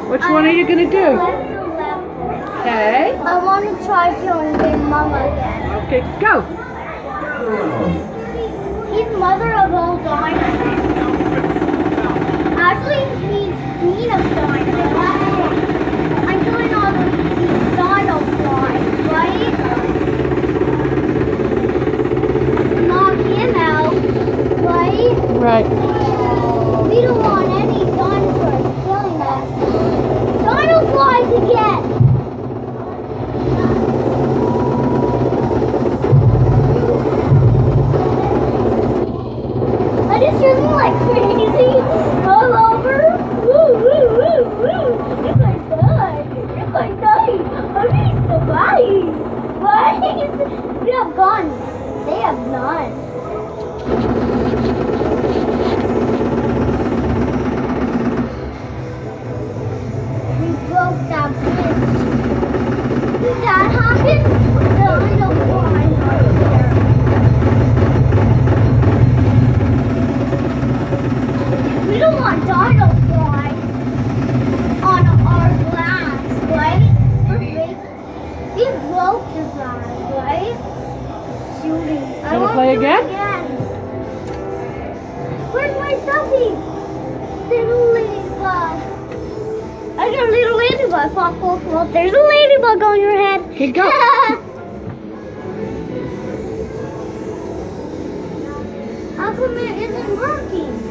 Which one are you going to do? Okay. I want to try killing Big Mama again. Okay, go. He's mother of all dinosaurs. Actually, he's queen of dinosaurs. I'm killing all these dino flies, right? Knock him out, right? Right. We don't want any dinosaurs killing us. Dino flies again! And it's running like crazy all over. Woo, woo, woo, woo. You guys died. You guys died. I'm being so bad. What? We have guns. They have none. We broke that bridge. Did that happen? No, I don't want right there. We don't want dino flies on our glass, right? We broke the glass, right? Shooting. Wanna play again? Where's my selfie? Little ladybug. I got a little ladybug. Pop, pop, pop. There's a ladybug on your head. Okay, go. How come it isn't working?